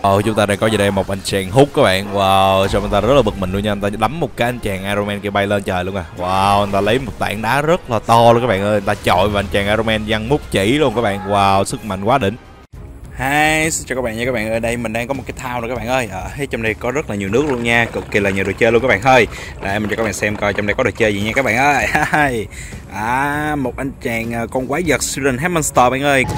Chúng ta đây có gì đây, một anh chàng hút các bạn. Wow, sao anh ta rất là bực mình luôn nha. Anh ta đấm một cái anh chàng Iron Man kia bay lên trời luôn à. Wow, anh ta lấy một tảng đá rất là to luôn các bạn ơi. Anh ta chọi vào anh chàng Iron Man văng mút chỉ luôn các bạn. Wow, sức mạnh quá đỉnh. Hi, xin chào các bạn nha các bạn. Ở đây mình đang có một cái thao nữa các bạn ơi. Trong đây có rất là nhiều nước luôn nha, cực kỳ là nhiều đồ chơi luôn các bạn ơi. Đây mình cho các bạn xem coi trong đây có đồ chơi gì nha các bạn ơi. Một anh chàng con quái vật Siren Head Monster bạn ơi.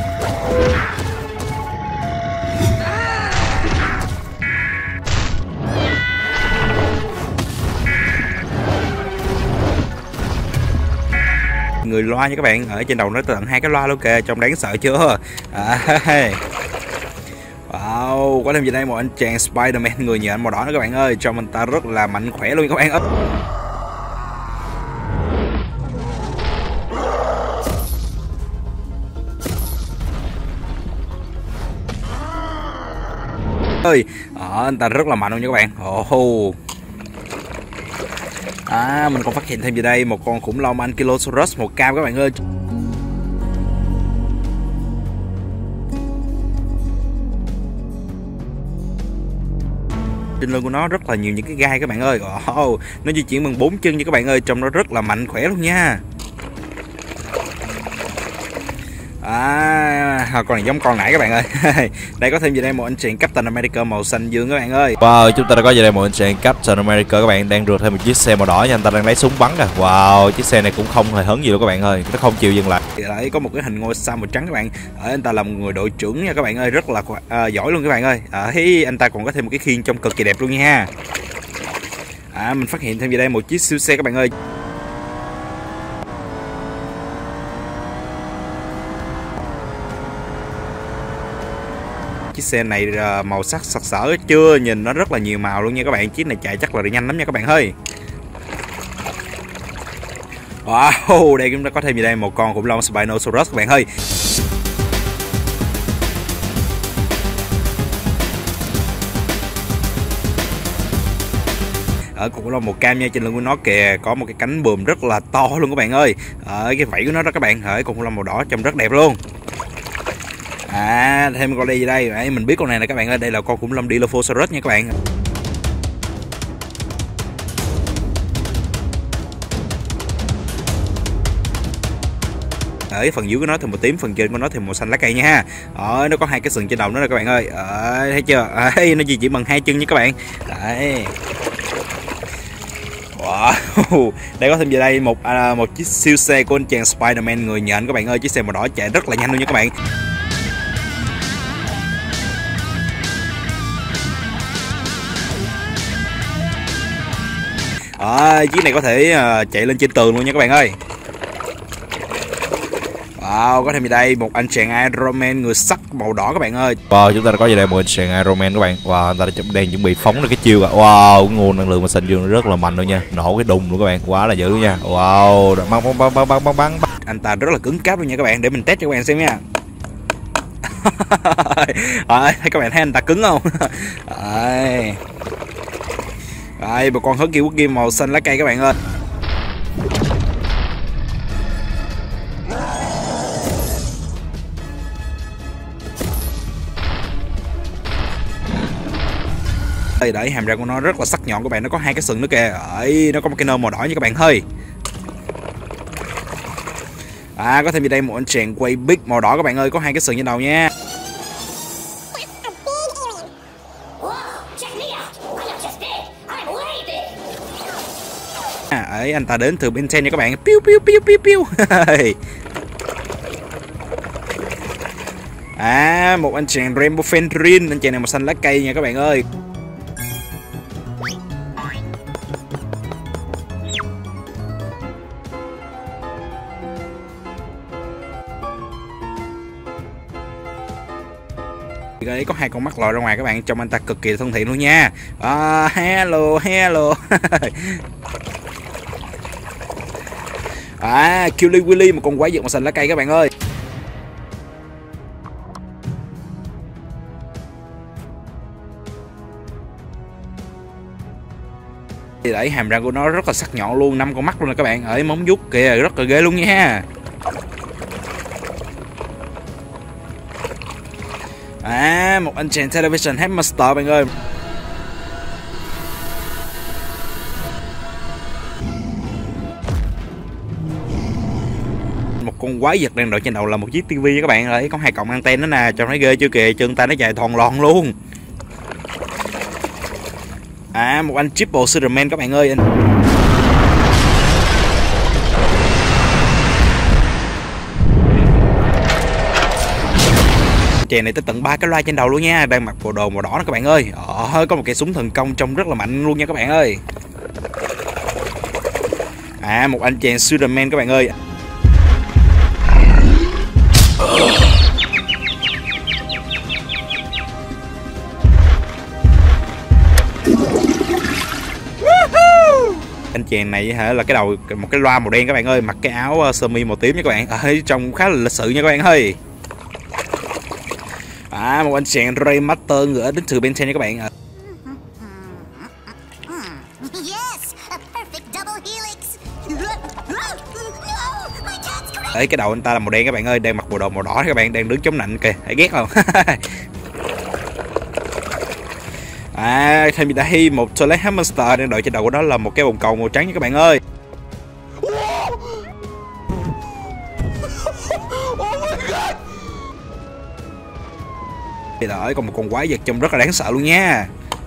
Người loa nha các bạn, ở trên đầu nó tận 2 cái loa luôn kìa, trông đáng sợ chưa. Wow, có thêm gì đây, một anh chàng Spider-Man người nhện màu đỏ nữa các bạn ơi, trông anh ta rất là mạnh khỏe luôn các bạn ơi. Anh ta rất là mạnh luôn nha các bạn. Mình còn phát hiện thêm gì đây, một con khủng long Ankylosaurus màu cam các bạn ơi. Trên lưng của nó rất là nhiều những cái gai các bạn ơi. Nó di chuyển bằng 4 chân nha các bạn ơi, trông nó rất là mạnh khỏe luôn nha. Con này giống con nãy các bạn ơi. Đây có thêm gì đây, một anh chàng Captain America màu xanh dương các bạn ơi. Wow, chúng ta đã có gì đây, một anh chàng Captain America các bạn đang rượt thêm một chiếc xe màu đỏ nha, anh ta đang lấy súng bắn nè. Wow, chiếc xe này cũng không hề hấn gì đâu các bạn ơi, nó không chịu dừng lại. Đấy có một cái hình ngôi sao màu trắng các bạn. Anh ta là một người đội trưởng nha các bạn ơi, rất là giỏi luôn các bạn ơi. Anh ta còn có thêm một cái khiên trông cực kỳ đẹp luôn nha. Mình phát hiện thêm gì đây, một chiếc siêu xe các bạn ơi. Chiếc xe này màu sắc sặc sỡ chưa, nhìn nó rất là nhiều màu luôn nha các bạn. Chiếc này chạy chắc là nhanh lắm nha các bạn ơi. Wow, đây chúng ta có thêm gì đây, một con khủng long Spinosaurus các bạn ơi. Ở khủng long màu cam nha, trên lưng của nó kìa có một cái cánh buồm rất là to luôn các bạn ơi. Cái vảy của nó đó các bạn. Khủng long màu đỏ trông rất đẹp luôn. Thêm con đây gì đây, mình biết con này nè các bạn ơi, đây là con khủng long Dilophosaurus nha các bạn. Ở phần dưới của nó thì màu tím, phần trên của nó thì màu xanh lá cây nha. Nó có 2 cái sừng trên đầu nữa nè các bạn ơi. Thấy chưa? Nó di chuyển bằng 2 chân nha các bạn. Đấy. Wow, đây có thêm gì đây, một chiếc siêu xe của anh chàng Spider-Man người nhện các bạn ơi. Chiếc xe màu đỏ chạy rất là nhanh luôn nha các bạn. Chiếc này có thể chạy lên trên tường luôn nha các bạn ơi. Wow, có thêm gì đây, một anh chàng Iron Man người sắt màu đỏ các bạn ơi. Wow, chúng ta đã có gì đây, một anh chàng Iron Man các bạn. Wow, anh ta đang chuẩn bị phóng ra cái chiêu. Wow, nguồn năng lượng mà xanh dương rất là mạnh luôn nha, nổ cái đùng luôn các bạn, quá là dữ nha. Wow, bắn. Anh ta rất là cứng cáp luôn nha các bạn, để mình test cho các bạn xem nha. Thấy các bạn thấy anh ta cứng không? Đây, một con Husky Wuggy màu xanh lá cây các bạn ơi. Đấy, hàm răng của nó rất là sắc nhọn các bạn, nó có 2 cái sừng nữa kìa. Nó có một cái nơ màu đỏ như các bạn ơi. Có thêm gì đây, một anh chàng quay big màu đỏ các bạn ơi, có 2 cái sừng trên đầu nha. Anh ta đến từ Ben 10 nha các bạn. Piu piu piu piu piu. Một anh chàng Rainbow Fenrir, anh chàng này màu xanh lá cây nha các bạn ơi. Đấy, có 2 con mắt lòi ra ngoài các bạn, trông anh ta cực kỳ thân thiện luôn nha. Hello. Killy Willy, một con quái vật màu xanh lá cây các bạn ơi. Đấy, hàm răng của nó rất là sắc nhọn luôn, 5 con mắt luôn nè các bạn. Ở móng vuốt kìa rất là ghê luôn nha. Một anh chàng television headmaster bạn ơi. Một con quái vật đang đội trên đầu là một chiếc tivi các bạn ơi, có 2 cọng anten đó nè, trông thấy ghê chưa kìa, chân tay nó dài thòn lòn luôn. Một anh triple Superman các bạn ơi. Chàng này tới tận 3 cái loa trên đầu luôn nha, đang mặc bộ đồ màu đỏ đó các bạn ơi. Có một cây súng thần công trông rất là mạnh luôn nha các bạn ơi. Một anh chàng Superman các bạn ơi. Anh chàng này là cái đầu một cái loa màu đen các bạn ơi, mặc cái áo sơ mi màu tím nha các bạn. Trông khá là lịch sự nha các bạn ơi. Một anh chàng Raymaster ngựa đến từ Ben 10 nha các bạn. Cái đầu anh ta là màu đen các bạn ơi, đang mặc bộ đồ màu đỏ các bạn, đang đứng chống nạnh kìa, hãy ghét không? Thêm đây một Toilet Hamster đang đội trên đầu của nó là một cái bồn cầu màu trắng nha các bạn ơi. Đó, còn một con quái vật trông rất là đáng sợ luôn nha.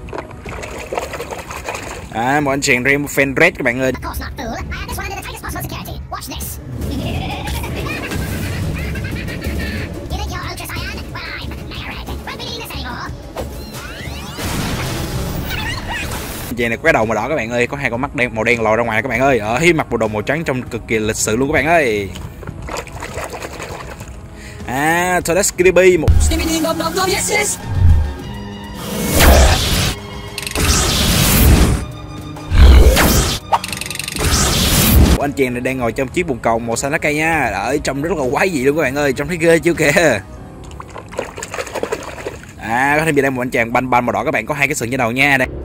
Một anh chàng Rainbow Fan Red các bạn ơi. Vậy này có cái đầu màu đỏ các bạn ơi, có 2 con mắt đen màu đen lòi ra ngoài các bạn ơi. Mặc bộ đồ màu trắng trông cực kỳ lịch sự luôn các bạn ơi. Toilet Skibidi một anh chàng này đang ngồi trong chiếc bồn cầu màu xanh lá cây nha. Trông rất là quái dị luôn các bạn ơi, trông thấy ghê chưa kìa. Có thêm gì đây, một anh chàng banh banh màu đỏ các bạn, có 2 cái sừng trên đầu nha. Đây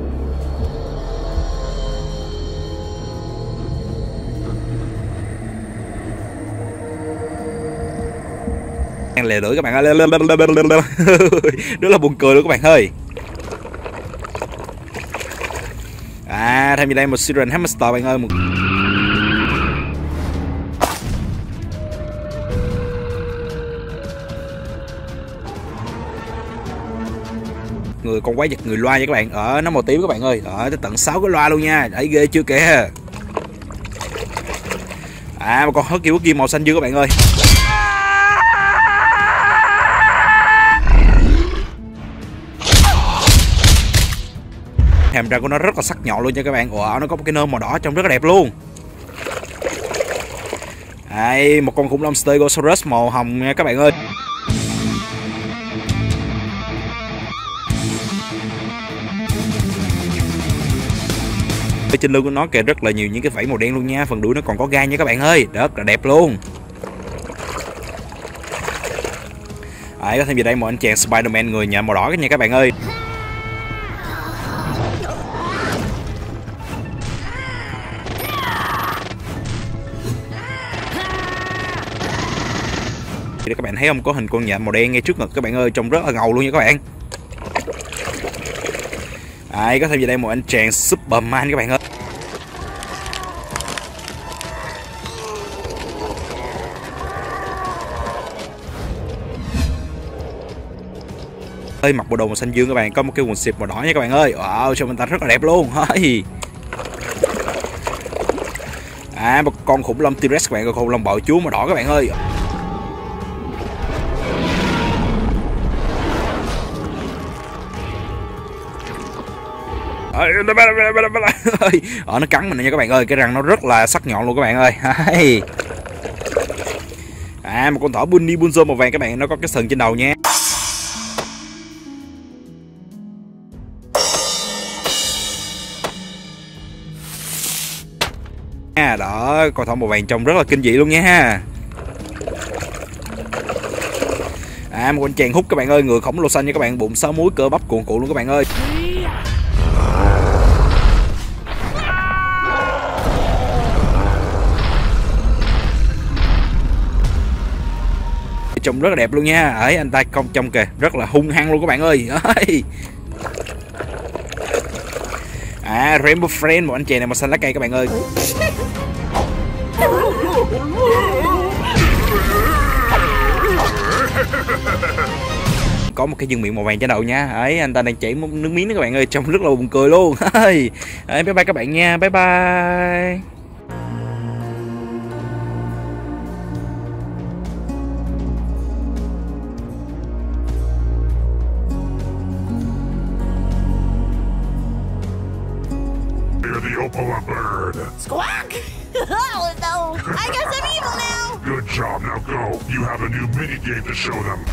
đang lè lưỡi các bạn ơi. Rất là buồn cười luôn các bạn ơi. Thêm gì đây, một Siren Hamster bạn ơi. Người con quái vật người loa nha các bạn. Nó màu tím các bạn ơi. Tới tận 6 cái loa luôn nha. Đấy ghê chưa kìa. Một con Husky màu xanh dưa các bạn ơi. Hàm răng của nó rất là sắc nhọn luôn nha các bạn. Nó có một cái nơm màu đỏ trông rất là đẹp luôn. Một con khủng long Stegosaurus màu hồng nha các bạn ơi. Trên lưng của nó kìa rất là nhiều những cái vảy màu đen luôn nha, phần đuôi nó còn có gai nha các bạn ơi, rất là đẹp luôn. Có thêm gì đây, một anh chàng Spider-Man người nhà màu đỏ nha các bạn ơi. Các bạn thấy không, có hình con nhện màu đen ngay trước ngực các bạn ơi, trông rất là ngầu luôn nha các bạn. Có thêm gì đây, một anh chàng Superman các bạn ơi. Mặc bộ đồ màu xanh dương các bạn, có một cái quần xịp màu đỏ nha các bạn ơi. Trông anh ta rất là đẹp luôn. Một con khủng long T-Rex các bạn, con khủng long bạo chúa màu đỏ các bạn ơi. Nó cắn mình nha các bạn ơi, cái răng nó rất là sắc nhọn luôn các bạn ơi. Một con thỏ Bunny Bunzo màu vàng các bạn, nó có cái sừng trên đầu nha. Đó, con thỏ màu vàng trông rất là kinh dị luôn nha. Một con chàng hút các bạn ơi, người khổng lồ xanh nha các bạn, bụng 6 múi, cơ bắp cuồn cuộn luôn các bạn ơi. trông rất là đẹp luôn nha. Ấy anh ta không trông kìa, rất là hung hăng luôn các bạn ơi. Rainbow Friend, một anh chàng này màu xanh lá cây các bạn ơi. Có một cái dương miệng màu vàng trên đầu nha. Ấy anh ta đang chảy nước miếng đó các bạn ơi, trông rất là buồn cười luôn. Ấy bye bye các bạn nha, bye bye. The Opala bird. Squawk! Oh no! I guess I'm evil now! Good job, now go. You have a new minigame to show them.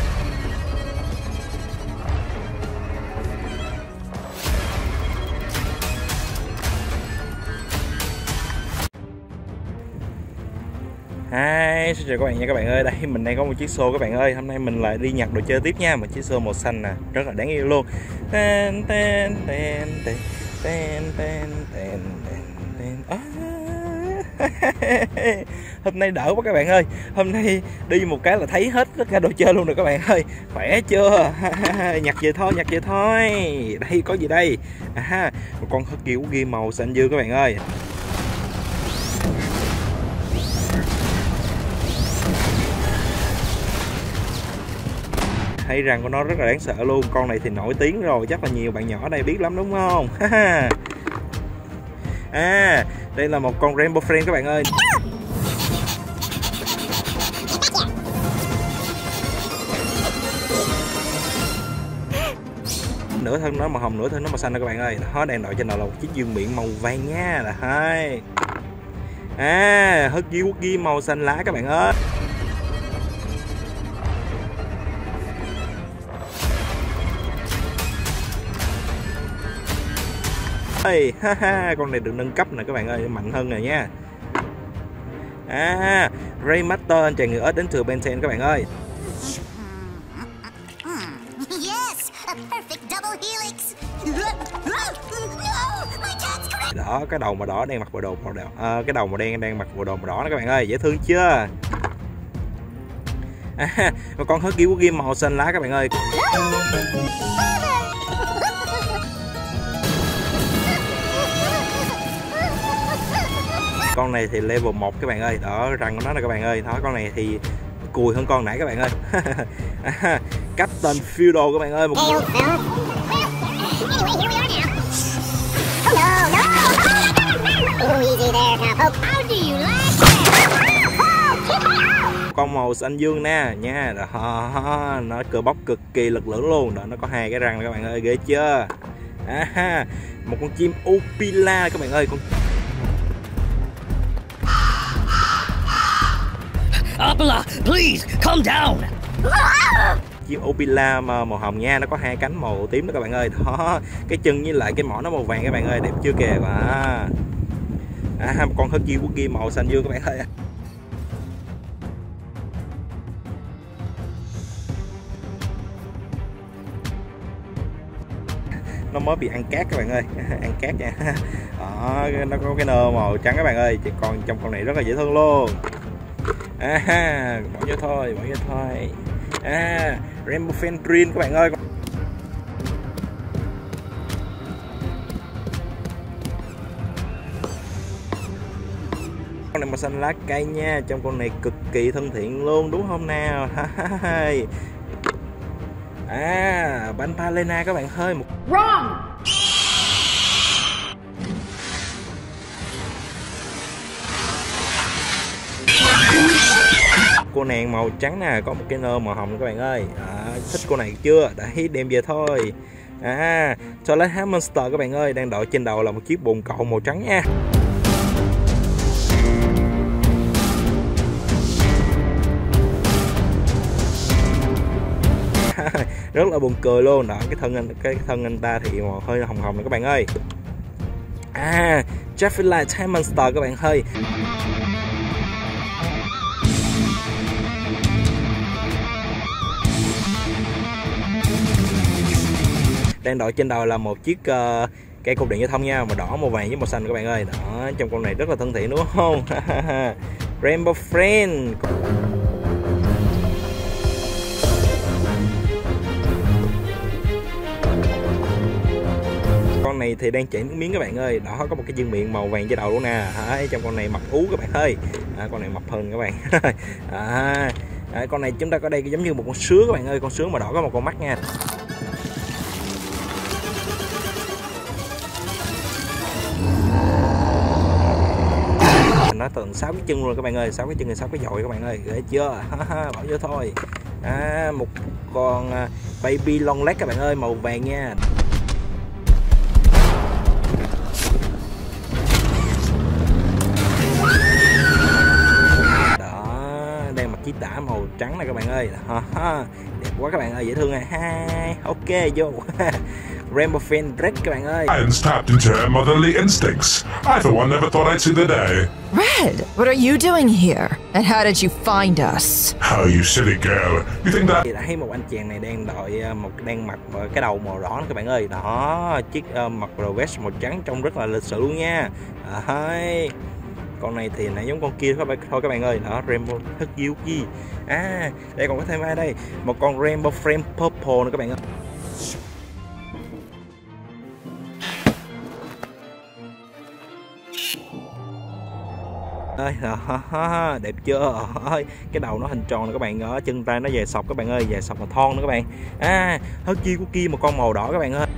Hi, xin chào các bạn nha các bạn ơi. Đây mình đang có một chiếc xô các bạn ơi. Hôm nay mình lại đi nhặt đồ chơi tiếp nha. Một chiếc xô màu xanh nè, rất là đáng yêu luôn. Tên tên tên tên tên tên tên tên. Hôm nay đỡ quá các bạn ơi. Hôm nay đi một cái là thấy hết tất cả đồ chơi luôn rồi các bạn ơi. Khỏe chưa? Nhặt về thôi, nhặt về thôi. Đây có gì đây? Một con husky ghi màu xanh dương các bạn ơi. Thấy răng của nó rất là đáng sợ luôn. Con này thì nổi tiếng rồi, chắc là nhiều bạn nhỏ ở đây biết lắm đúng không? Đây là một con Rainbow Friend các bạn ơi. Nửa thân nó màu hồng, nửa thân nó màu xanh đó các bạn ơi. Nó đang đội trên đầu là một chiếc dương miệng màu vàng nha. Là hai. Husky màu xanh lá các bạn ơi. Con này được nâng cấp nè các bạn ơi, mạnh hơn rồi nha. Raymaster, anh chàng người ếch đến từ Ben 10 các bạn ơi. Yes, a perfect double helix. Đó, cái đầu màu đỏ đang mặc bộ đồ màu đỏ, cái đầu màu đen đang mặc bộ đồ màu đỏ đó các bạn ơi, dễ thương chưa? Một con husky màu xanh lá các bạn ơi. Con này thì level 1 các bạn ơi. Đó, răng của nó nè các bạn ơi. Đó, con này thì cùi hơn con nãy các bạn ơi. Captain Fido các bạn ơi. Con màu xanh dương nè nha. Đó, nó cơ bắp cực kỳ lực lưỡng luôn. Đó, nó có hai cái răng các bạn ơi, ghê chưa? Một con chim Opila các bạn ơi. Opala, please, calm down. Chim Opila màu hồng nha, nó có hai cánh màu tím đó các bạn ơi. Đó, cái chân với lại cái mỏ nó màu vàng các bạn ơi, đẹp chưa kìa. Một con husky màu xanh dương các bạn ơi. Nó mới bị ăn cát các bạn ơi. Ăn cát nha. Đó, nó có cái nơ màu trắng các bạn ơi. Chỉ còn trong con này rất là dễ thương luôn. Bỏ vô thôi, bỏ vô thôi. Rainbow Friend Green các bạn ơi. Con này màu xanh lá cây nha. Trong con này cực kỳ thân thiện luôn đúng không nào? Bánh Palena các bạn ơi. Wrong! Cô nàng màu trắng nè, có một cái nơ màu hồng các bạn ơi. Thích cô này chưa? Đấy, đem về thôi. Toilet Hamster các bạn ơi, đang đội trên đầu là một chiếc bồn cậu màu trắng nha. Rất là buồn cười luôn. Đó, cái thân anh ta thì màu hơi hồng hồng này các bạn ơi. Jeffrey Hamster các bạn ơi. Đang đội trên đầu là một chiếc cây cột điện giao thông nha, màu đỏ, màu vàng với màu xanh các bạn ơi. Đó, trong con này rất là thân thiện đúng không? Rainbow Friend. con này thì đang chảy nước miếng các bạn ơi. Đó, có một cái dương miệng màu vàng trên đầu luôn nè. Trong con này mập ú các bạn ơi. Con này mập hơn các bạn. Con này chúng ta có đây giống như một con sứa các bạn ơi. Con sứa mà đỏ có một con mắt nha. Nó tận 6 cái chân luôn các bạn ơi, 6 cái chân là 6 cái dội các bạn ơi, ghê chưa? Bỏ vô thôi. Một con baby long leg các bạn ơi, màu vàng nha. Đó, đang mặc chiếc tả màu trắng này các bạn ơi. Đẹp quá các bạn ơi, dễ thương nè. Ok vô. Rainbow Fan Red các bạn ơi. Lions tapped into her motherly instincts. I for one never thought I'd see the day. Red, what are you doing here? And how did you find us? How you silly girl. You think that... Thì thấy một anh chàng này đang đang mặc cái đầu màu đỏ các bạn ơi. Đó, chiếc mặc đồ vest màu trắng trông rất là lịch sự luôn nha. Con này thì lại giống con kia thôi các bạn ơi. Đó, Rainbow Huggy. Đây còn có thêm ai đây? Một con Rainbow Frame Purple nữa các bạn ơi. Đó, đẹp chưa? Cái đầu nó hình tròn này các bạn, ở chân tay nó dài sọc các bạn ơi, dài sọc mà thon nữa các bạn. Huggy của kia một con màu đỏ các bạn ơi.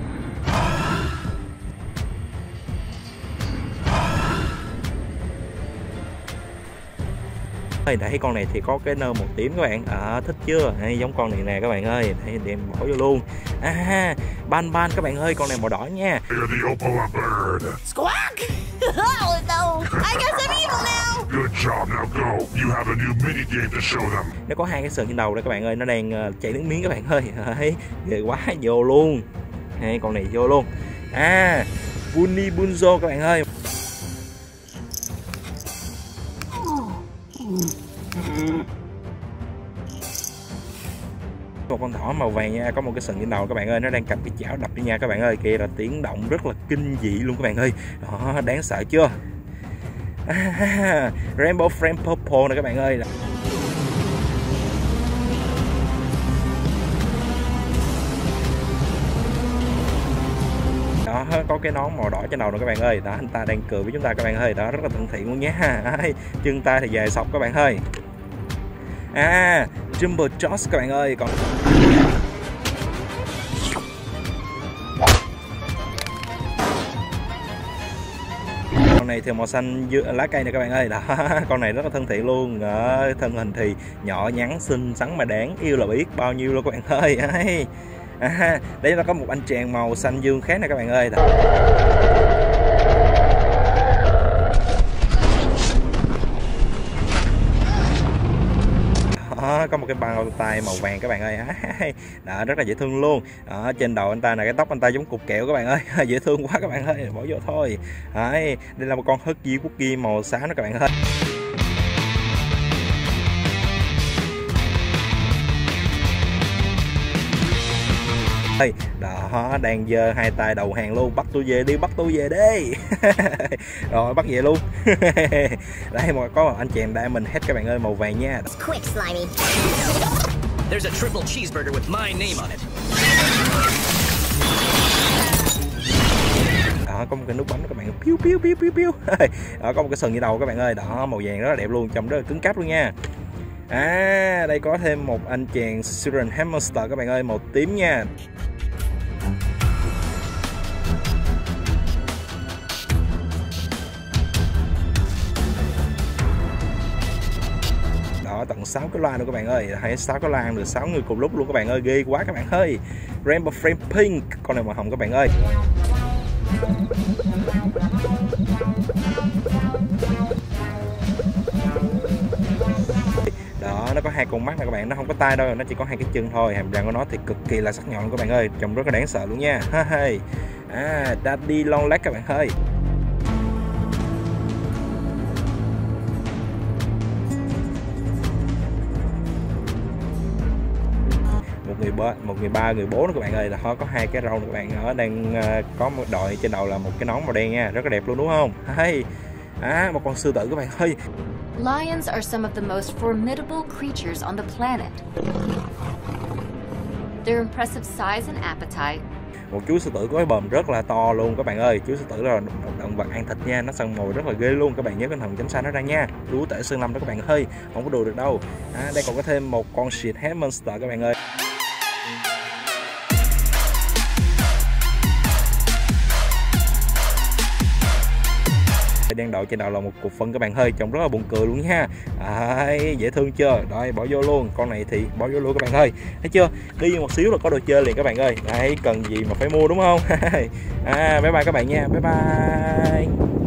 Đây thấy con này thì có cái nơ màu tím các bạn. Thích chưa? Giống con này nè các bạn ơi. Đây đem bỏ vô luôn. Ban các bạn ơi, con này màu đỏ nha. Squawk! Oh no! I guess I'm evil now! Good job, now go. You have a new mini game to show them. Nó có hai cái sừng trên đầu đây các bạn ơi, nó đang chảy nước miếng các bạn ơi. Ghê quá, vô luôn. Con này vô luôn. Bunny Bunzo các bạn ơi. Một con thỏ màu vàng nha, có một cái sừng trên đầu các bạn ơi, nó đang cầm cái chảo đập đi nha các bạn ơi. Kia là tiếng động rất là kinh dị luôn các bạn ơi. Đó, đáng sợ chưa? Rainbow Frame Purple nè các bạn ơi. Đó, có cái nón màu đỏ trên đầu nè các bạn ơi. Đó, anh ta đang cười với chúng ta các bạn ơi. Đó, rất là thân thiện luôn nha. Chân tay thì dài sọc các bạn ơi. Jumbo Josh các bạn ơi. Còn con này thì màu xanh lá cây này các bạn ơi. Đó, con này rất là thân thiện luôn. Thân hình thì nhỏ nhắn xinh xắn mà đáng yêu là biết bao nhiêu luôn các bạn ơi. Đây là có một anh chàng màu xanh dương khác nè các bạn ơi. Đó, có một cái bao tay màu vàng các bạn ơi. Đó, rất là dễ thương luôn. Đó, trên đầu anh ta là cái tóc anh ta giống cục kẹo các bạn ơi. Dễ thương quá các bạn ơi, bỏ vô thôi. Đây là một con Huggy Wuggy màu xám đó các bạn ơi. Đó, đang giơ hai tay đầu hàng luôn. Bắt tôi về đi, bắt tôi về đi. Rồi bắt về luôn. Đây có một anh chàng Diamond Head các bạn ơi, màu vàng nha. Quick, Slimy. There's a triple cheeseburger with my name on it. Đó, có một cái nút bấm các bạn. Piu piu piu piu piu. Đó, có một cái sừng như đầu các bạn ơi. Đó, màu vàng rất là đẹp luôn, trông rất là cứng cáp luôn nha. Đây có thêm một anh chàng Siren Hamster các bạn ơi, màu tím nha. Đó, tận 6 cái loa luôn các bạn ơi. Hay 6 cái loa được 6 người cùng lúc luôn các bạn ơi, ghê quá các bạn ơi. Rainbow Frame Pink, con này màu hồng các bạn ơi. Đó, nó có hai con mắt nè các bạn, nó không có tai đâu, nó chỉ có hai cái chân thôi. Hàm răng của nó thì cực kỳ là sắc nhọn các bạn ơi, trông rất là đáng sợ luôn nha. Daddy Long Leg các bạn ơi. một người ba người bố nữa các bạn ơi. Là họ có hai cái râu nữa các bạn. Nó đang có một đội trên đầu là một cái nón màu đen nha, rất là đẹp luôn đúng không? Một con sư tử các bạn ơi. Lions are some of the most formidable creatures on the planet. Their impressive size and appetite. Một chú sư tử có cái bờm rất là to luôn các bạn ơi. Chú sư tử là một động vật ăn thịt nha, nó săn mồi rất là ghê luôn. Các bạn nhớ cẩn thận tránh xa nó ra nha. Chú tể Sơn Lâm đó các bạn ơi, không có đùa được đâu. Đây còn có thêm một con shithead monster các bạn ơi. Đang đậu trên đầu là một cục phân các bạn ơi, trông rất là buồn cười luôn nha. Dễ thương chưa? Rồi bỏ vô luôn, con này thì bỏ vô luôn các bạn ơi. Thấy chưa? Đi một xíu là có đồ chơi liền các bạn ơi. Đấy, cần gì mà phải mua đúng không? Bye bye các bạn nha. Bye bye.